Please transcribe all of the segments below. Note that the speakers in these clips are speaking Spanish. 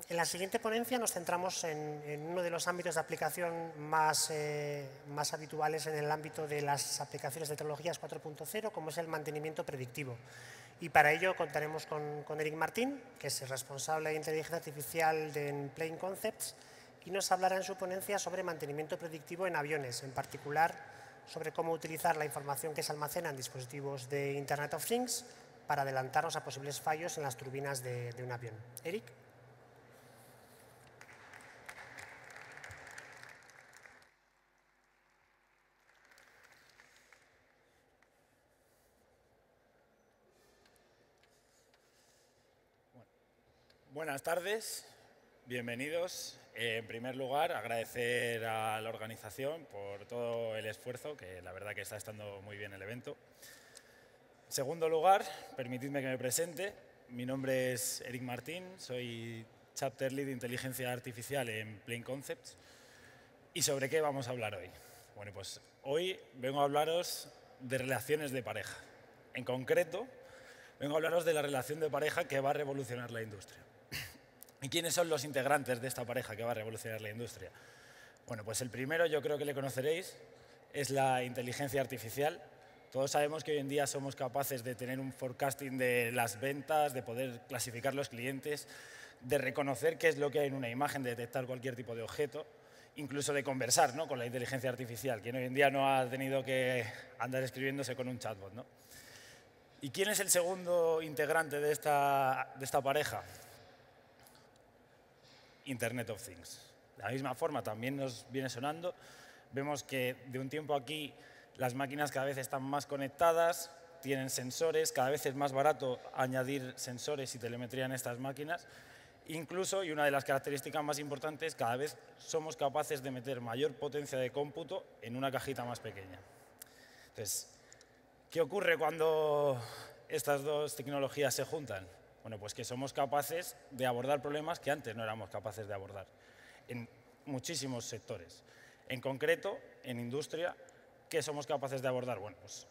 En la siguiente ponencia nos centramos en uno de los ámbitos de aplicación más habituales en el ámbito de las aplicaciones de tecnologías 4.0, como es el mantenimiento predictivo. Y para ello contaremos con Eric Martín, que es el responsable de inteligencia artificial de Plain Concepts, y nos hablará en su ponencia sobre mantenimiento predictivo en aviones, en particular sobre cómo utilizar la información que se almacena en dispositivos de Internet of Things para adelantarnos a posibles fallos en las turbinas de un avión. Eric. Buenas tardes, bienvenidos. En primer lugar, agradecer a la organización por todo el esfuerzo, que la verdad que está estando muy bien el evento. En segundo lugar, permitidme que me presente. Mi nombre es Eric Martín, soy Chapter Lead de Inteligencia Artificial en Plain Concepts. ¿Y sobre qué vamos a hablar hoy? Bueno, pues hoy vengo a hablaros de relaciones de pareja. En concreto, vengo a hablaros de la relación de pareja que va a revolucionar la industria. ¿Y quiénes son los integrantes de esta pareja que va a revolucionar la industria? Bueno, pues el primero, yo creo que le conoceréis, es la inteligencia artificial. Todos sabemos que hoy en día somos capaces de tener un forecasting de las ventas, de poder clasificar los clientes, de reconocer qué es lo que hay en una imagen, de detectar cualquier tipo de objeto, incluso de conversar, ¿no?, con la inteligencia artificial, quien hoy en día no ha tenido que andar escribiéndose con un chatbot, ¿no? ¿Y quién es el segundo integrante de esta pareja? Internet of Things. De la misma forma, también nos viene sonando. Vemos que de un tiempo aquí las máquinas cada vez están más conectadas, tienen sensores, cada vez es más barato añadir sensores y telemetría en estas máquinas. Incluso, y una de las características más importantes, cada vez somos capaces de meter mayor potencia de cómputo en una cajita más pequeña. Entonces, ¿qué ocurre cuando estas dos tecnologías se juntan? Bueno, pues que somos capaces de abordar problemas que antes no éramos capaces de abordar en muchísimos sectores. En concreto, en industria, ¿qué somos capaces de abordar? Bueno, pues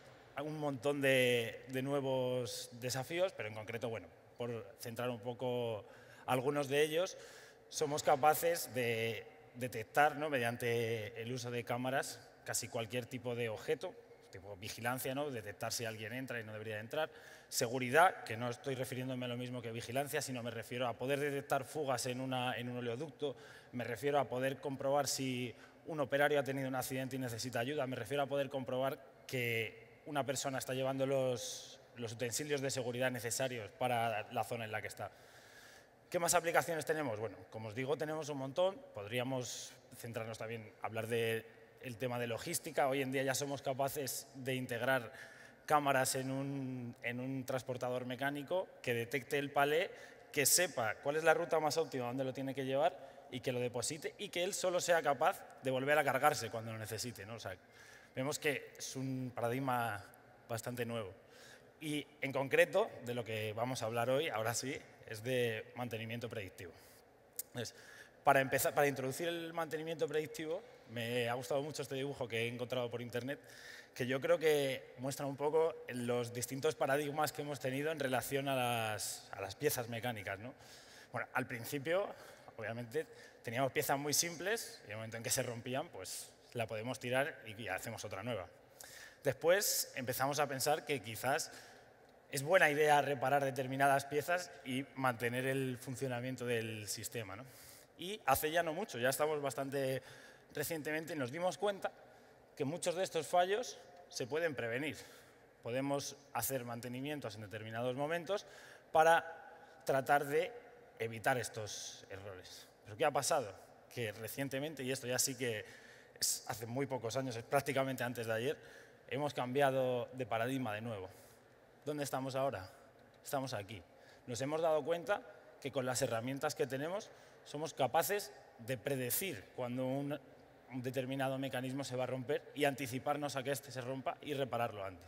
un montón de nuevos desafíos, pero en concreto, bueno, por centrar un poco algunos de ellos, somos capaces de detectar, ¿no?, mediante el uso de cámaras casi cualquier tipo de objeto, tipo vigilancia, ¿no?, detectar si alguien entra y no debería entrar. Seguridad, que no estoy refiriéndome a lo mismo que vigilancia, sino me refiero a poder detectar fugas en un oleoducto, me refiero a poder comprobar si un operario ha tenido un accidente y necesita ayuda, me refiero a poder comprobar que una persona está llevando los utensilios de seguridad necesarios para la zona en la que está. ¿Qué más aplicaciones tenemos? Bueno, como os digo, tenemos un montón. Podríamos centrarnos también, hablar del tema de logística. Hoy en día ya somos capaces de integrar cámaras en un transportador mecánico que detecte el palé, que sepa cuál es la ruta más óptima, dónde lo tiene que llevar y que lo deposite y que él solo sea capaz de volver a cargarse cuando lo necesite, ¿no? O sea, vemos que es un paradigma bastante nuevo. Y en concreto, de lo que vamos a hablar hoy, ahora sí, es de mantenimiento predictivo. Entonces, para introducir el mantenimiento predictivo, me ha gustado mucho este dibujo que he encontrado por internet, que yo creo que muestra un poco los distintos paradigmas que hemos tenido en relación a las piezas mecánicas, ¿no? Bueno, al principio, obviamente, teníamos piezas muy simples y en el momento en que se rompían, pues la podemos tirar y hacemos otra nueva. Después empezamos a pensar que quizás es buena idea reparar determinadas piezas y mantener el funcionamiento del sistema, ¿no? Y hace ya no mucho, ya estamos bastante recientemente, nos dimos cuenta que muchos de estos fallos se pueden prevenir. Podemos hacer mantenimientos en determinados momentos para tratar de evitar estos errores. ¿Pero qué ha pasado? Que recientemente, y esto ya sí que es hace muy pocos años, es prácticamente antes de ayer, hemos cambiado de paradigma de nuevo. ¿Dónde estamos ahora? Estamos aquí. Nos hemos dado cuenta que con las herramientas que tenemos somos capaces de predecir cuando un determinado mecanismo se va a romper y anticiparnos a que este se rompa y repararlo antes.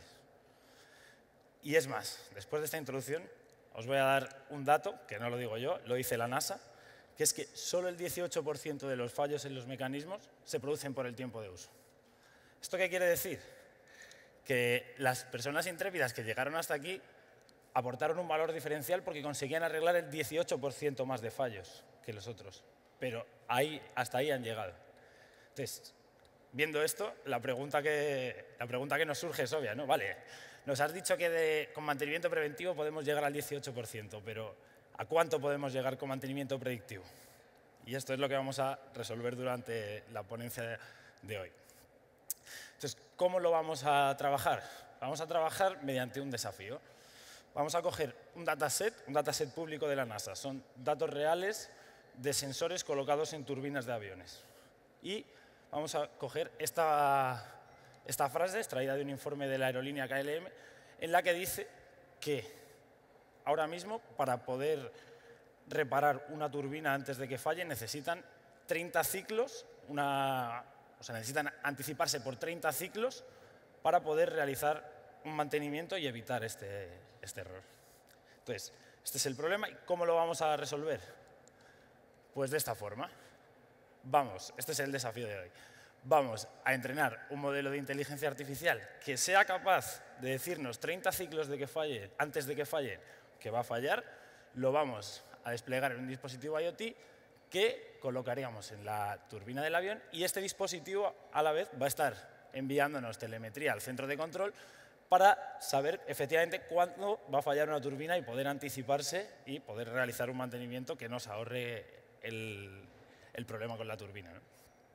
Y es más, después de esta introducción os voy a dar un dato, que no lo digo yo, lo dice la NASA, que es que solo el 18% de los fallos en los mecanismos se producen por el tiempo de uso. ¿Esto qué quiere decir? Que las personas intrépidas que llegaron hasta aquí aportaron un valor diferencial porque conseguían arreglar el 18% más de fallos que los otros. Pero hasta ahí han llegado. Entonces, viendo esto, la pregunta que nos surge es obvia, ¿no? Vale, nos has dicho que con mantenimiento preventivo podemos llegar al 18%, pero ¿a cuánto podemos llegar con mantenimiento predictivo? Y esto es lo que vamos a resolver durante la ponencia de hoy. Entonces, ¿cómo lo vamos a trabajar? Vamos a trabajar mediante un desafío. Vamos a coger un dataset público de la NASA. Son datos reales de sensores colocados en turbinas de aviones. Y vamos a coger esta frase extraída de un informe de la aerolínea KLM, en la que dice que ahora mismo, para poder reparar una turbina antes de que falle, necesitan 30 ciclos, necesitan anticiparse por 30 ciclos para poder realizar un mantenimiento y evitar este error. Entonces, este es el problema. ¿Y cómo lo vamos a resolver? Pues de esta forma. Este es el desafío de hoy. Vamos a entrenar un modelo de inteligencia artificial que sea capaz de decirnos 30 ciclos antes de que falle, que va a fallar. Lo vamos a desplegar en un dispositivo IoT que colocaríamos en la turbina del avión, y este dispositivo a la vez va a estar enviándonos telemetría al centro de control para saber efectivamente cuándo va a fallar una turbina y poder anticiparse y poder realizar un mantenimiento que nos ahorre el problema con la turbina, ¿no?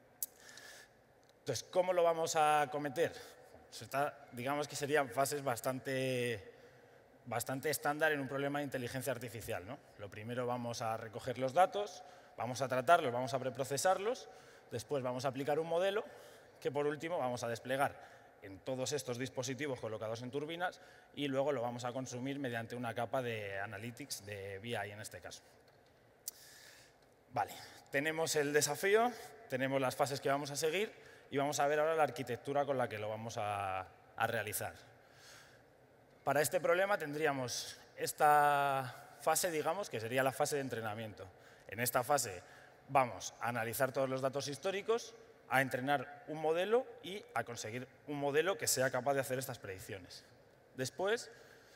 Entonces, ¿cómo lo vamos a cometer? Digamos que serían fases bastante estándar en un problema de inteligencia artificial, ¿no? Lo primero, vamos a recoger los datos, vamos a tratarlos, vamos a preprocesarlos, después vamos a aplicar un modelo que, por último, vamos a desplegar en todos estos dispositivos colocados en turbinas, y luego lo vamos a consumir mediante una capa de Analytics, de BI en este caso. Vale, tenemos el desafío, tenemos las fases que vamos a seguir y vamos a ver ahora la arquitectura con la que lo vamos a realizar. Para este problema tendríamos esta fase, digamos, que sería la fase de entrenamiento. En esta fase vamos a analizar todos los datos históricos, a entrenar un modelo y a conseguir un modelo que sea capaz de hacer estas predicciones. Después,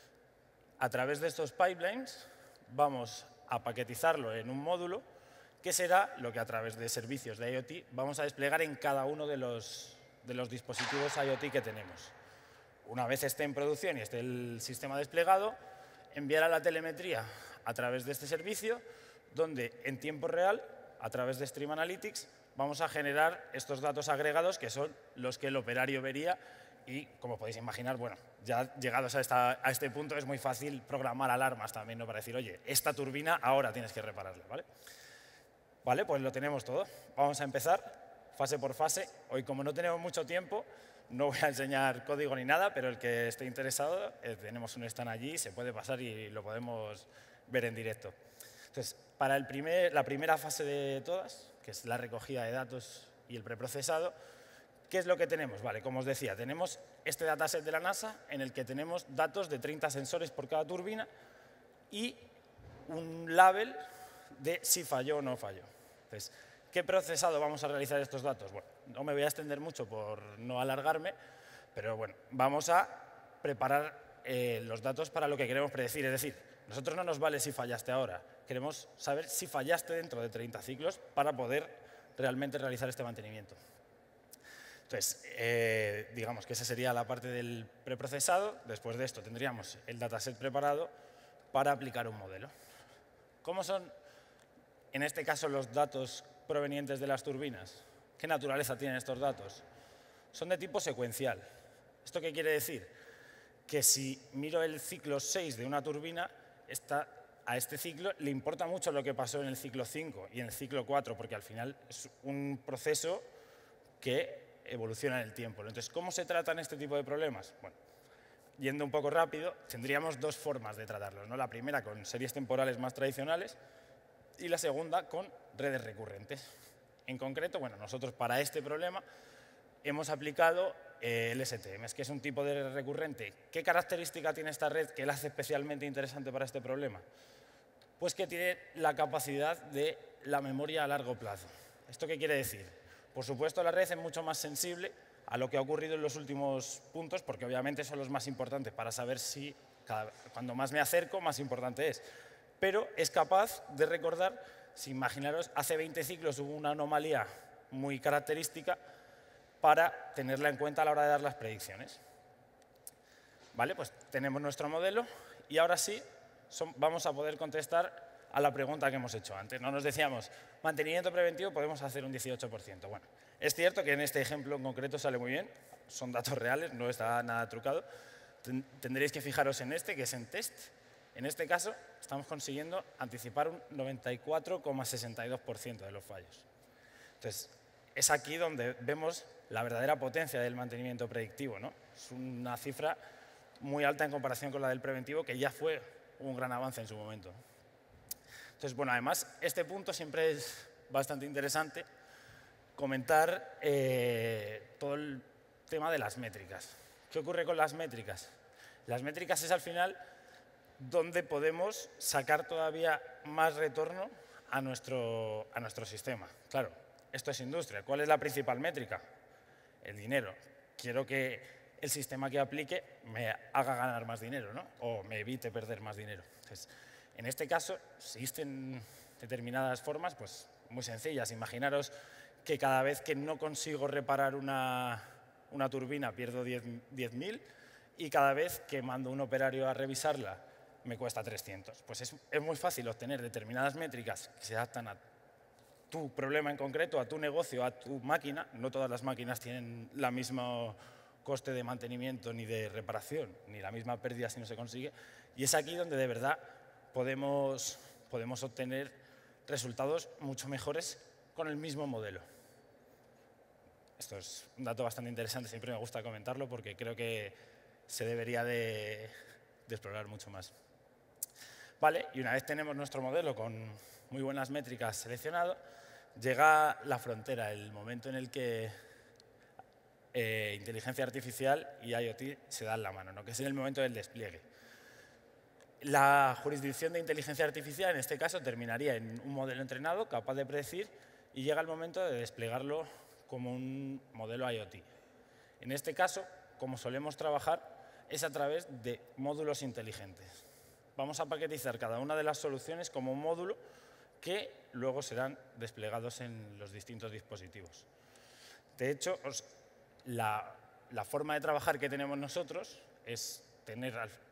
a través de estos pipelines, vamos a paquetizarlo en un módulo que será lo que a través de servicios de IoT vamos a desplegar en cada uno de los dispositivos IoT que tenemos. Una vez esté en producción y esté el sistema desplegado, enviará la telemetría a través de este servicio, donde en tiempo real, a través de Stream Analytics, vamos a generar estos datos agregados, que son los que el operario vería. Y, como podéis imaginar, bueno, ya llegados a este punto es muy fácil programar alarmas también, ¿no? Para decir, oye, esta turbina ahora tienes que repararla, ¿vale? Vale, pues lo tenemos todo. Vamos a empezar fase por fase. Hoy, como no tenemos mucho tiempo, no voy a enseñar código ni nada, pero el que esté interesado, tenemos un stand allí, se puede pasar y lo podemos ver en directo. Entonces, para la primera fase de todas, que es la recogida de datos y el preprocesado, ¿qué es lo que tenemos? Vale, como os decía, tenemos este dataset de la NASA en el que tenemos datos de 30 sensores por cada turbina y un label de si falló o no falló. Entonces, ¿qué procesado vamos a realizar estos datos? Bueno, no me voy a extender mucho por no alargarme, pero bueno, vamos a preparar los datos para lo que queremos predecir. Es decir, nosotros no nos vale si fallaste ahora, queremos saber si fallaste dentro de 30 ciclos para poder realmente realizar este mantenimiento. Entonces, digamos que esa sería la parte del preprocesado. Después de esto tendríamos el dataset preparado para aplicar un modelo. ¿Cómo son, en este caso, los datos provenientes de las turbinas? ¿Qué naturaleza tienen estos datos? Son de tipo secuencial. ¿Esto qué quiere decir? Que si miro el ciclo 6 de una turbina, a este ciclo le importa mucho lo que pasó en el ciclo 5 y en el ciclo 4, porque al final es un proceso que evoluciona en el tiempo. Entonces, ¿cómo se tratan este tipo de problemas? Bueno, yendo un poco rápido, tendríamos dos formas de tratarlos, ¿no? La primera con series temporales más tradicionales y la segunda con redes recurrentes. En concreto, bueno, nosotros para este problema hemos aplicado el STM, que es un tipo de red recurrente. ¿Qué característica tiene esta red que la hace especialmente interesante para este problema? Pues que tiene la capacidad de la memoria a largo plazo. ¿Esto qué quiere decir? Por supuesto, la red es mucho más sensible a lo que ha ocurrido en los últimos puntos, porque obviamente son los más importantes para saber si Cuando más me acerco, más importante es. Pero es capaz de recordar, si imaginaros, hace 20 ciclos hubo una anomalía muy característica para tenerla en cuenta a la hora de dar las predicciones. Vale, pues tenemos nuestro modelo y ahora sí vamos a poder contestar a la pregunta que hemos hecho antes. No nos decíamos, mantenimiento preventivo podemos hacer un 18%. Bueno, es cierto que en este ejemplo en concreto sale muy bien, son datos reales, no está nada trucado. Tendréis que fijaros en este, que es en test. En este caso, estamos consiguiendo anticipar un 94,62% de los fallos. Entonces, es aquí donde vemos la verdadera potencia del mantenimiento predictivo, ¿no? Es una cifra muy alta en comparación con la del preventivo, que ya fue un gran avance en su momento. Entonces, bueno, además, este punto siempre es bastante interesante comentar todo el tema de las métricas. ¿Qué ocurre con las métricas? Las métricas es al final donde podemos sacar todavía más retorno a nuestro sistema. Claro, esto es industria. ¿Cuál es la principal métrica? El dinero. Quiero que el sistema que aplique me haga ganar más dinero, ¿no? O me evite perder más dinero. Entonces, en este caso, existen determinadas formas pues, muy sencillas. Imaginaros que cada vez que no consigo reparar una turbina pierdo 10.000 y cada vez que mando un operario a revisarla me cuesta 300. Pues es muy fácil obtener determinadas métricas que se adaptan a tu problema en concreto, a tu negocio, a tu máquina. No todas las máquinas tienen el mismo coste de mantenimiento ni de reparación, ni la misma pérdida si no se consigue. Y es aquí donde de verdad podemos obtener resultados mucho mejores con el mismo modelo. Esto es un dato bastante interesante, siempre me gusta comentarlo porque creo que se debería de explorar mucho más. Vale, y una vez tenemos nuestro modelo con muy buenas métricas seleccionado, llega la frontera, el momento en el que inteligencia artificial y IoT se dan la mano, ¿no? Que es en el momento del despliegue. La jurisdicción de inteligencia artificial, en este caso, terminaría en un modelo entrenado capaz de predecir y llega el momento de desplegarlo como un modelo IoT. En este caso, como solemos trabajar, es a través de módulos inteligentes. Vamos a paquetizar cada una de las soluciones como un módulo que luego serán desplegados en los distintos dispositivos. De hecho, la forma de trabajar que tenemos nosotros es tener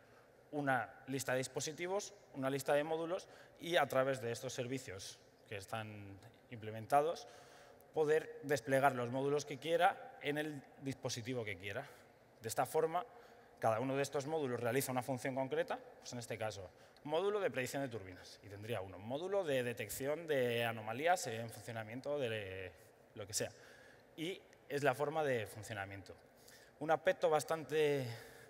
una lista de dispositivos, una lista de módulos y a través de estos servicios que están implementados poder desplegar los módulos que quiera en el dispositivo que quiera. De esta forma, cada uno de estos módulos realiza una función concreta, pues en este caso, módulo de predicción de turbinas, y tendría uno, módulo de detección de anomalías en funcionamiento de lo que sea. Y es la forma de funcionamiento. Un aspecto bastante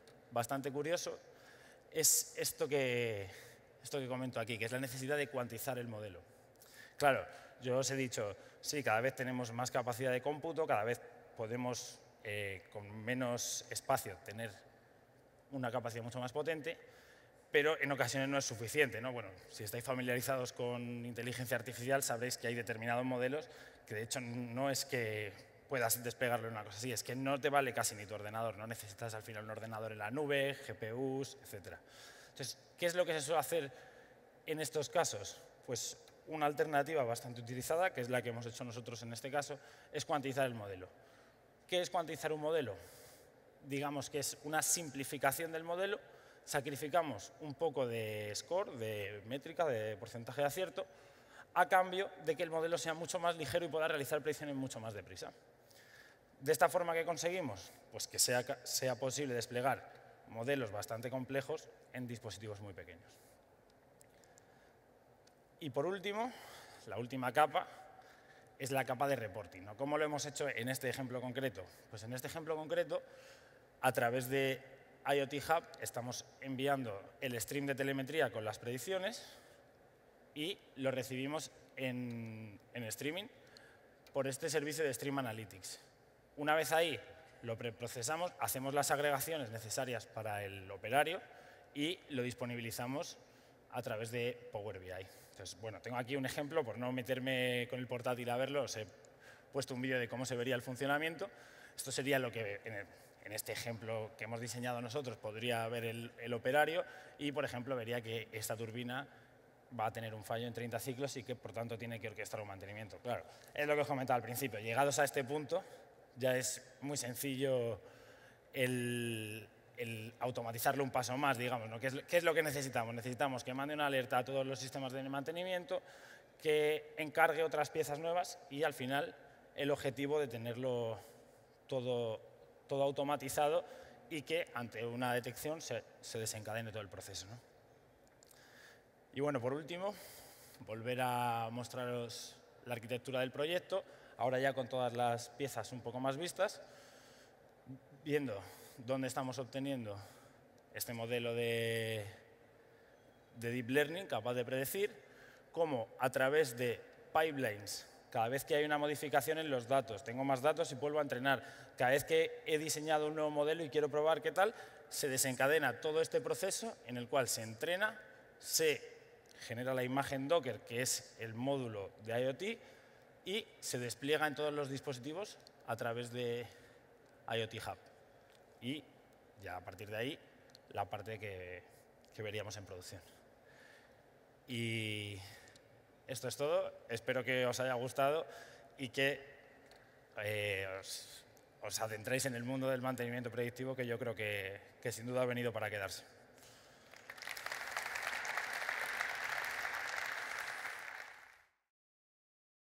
curioso es esto que comento aquí, que es la necesidad de cuantizar el modelo. Claro, yo os he dicho, sí, cada vez tenemos más capacidad de cómputo, cada vez podemos, con menos espacio, tener una capacidad mucho más potente, pero en ocasiones no es suficiente, ¿no? Bueno, si estáis familiarizados con inteligencia artificial, sabréis que hay determinados modelos que, de hecho, no es que puedas desplegarlo en una cosa así, es que no te vale casi ni tu ordenador, no necesitas al final un ordenador en la nube, GPUs, etc. Entonces, ¿qué es lo que se suele hacer en estos casos? Pues una alternativa bastante utilizada, que es la que hemos hecho nosotros en este caso, es cuantizar el modelo. ¿Qué es cuantizar un modelo? Digamos que es una simplificación del modelo, sacrificamos un poco de score, de métrica, de porcentaje de acierto, a cambio de que el modelo sea mucho más ligero y pueda realizar predicciones mucho más deprisa. ¿De esta forma qué conseguimos? Pues que sea posible desplegar modelos bastante complejos en dispositivos muy pequeños. Y por último, la última capa es la capa de reporting, ¿no? ¿Cómo lo hemos hecho en este ejemplo concreto? Pues en este ejemplo concreto, a través de IoT Hub, estamos enviando el stream de telemetría con las predicciones y lo recibimos en streaming por este servicio de Stream Analytics. Una vez ahí lo preprocesamos, hacemos las agregaciones necesarias para el operario y lo disponibilizamos a través de Power BI. Entonces, bueno, tengo aquí un ejemplo, por no meterme con el portátil a verlo, os he puesto un vídeo de cómo se vería el funcionamiento. Esto sería lo que en este ejemplo que hemos diseñado nosotros podría ver el operario y, por ejemplo, vería que esta turbina va a tener un fallo en 30 ciclos y que, por tanto, tiene que orquestar un mantenimiento. Claro, es lo que os comentaba al principio. Llegados a este punto, ya es muy sencillo el automatizarlo un paso más, digamos, ¿no? ¿Qué es lo que necesitamos? Necesitamos que mande una alerta a todos los sistemas de mantenimiento, que encargue otras piezas nuevas y, al final, el objetivo de tenerlo todo automatizado y que, ante una detección, se desencadene todo el proceso, ¿no? Y bueno, por último, volver a mostraros la arquitectura del proyecto, ahora ya con todas las piezas un poco más vistas, viendo dónde estamos obteniendo este modelo de Deep Learning capaz de predecir cómo, a través de pipelines, cada vez que hay una modificación en los datos, tengo más datos y vuelvo a entrenar, cada vez que he diseñado un nuevo modelo y quiero probar qué tal, se desencadena todo este proceso en el cual se entrena, se genera la imagen Docker, que es el módulo de IoT, y se despliega en todos los dispositivos a través de IoT Hub. Y ya a partir de ahí, la parte que veríamos en producción. Y esto es todo. Espero que os haya gustado y que os adentréis en el mundo del mantenimiento predictivo, que yo creo que sin duda ha venido para quedarse.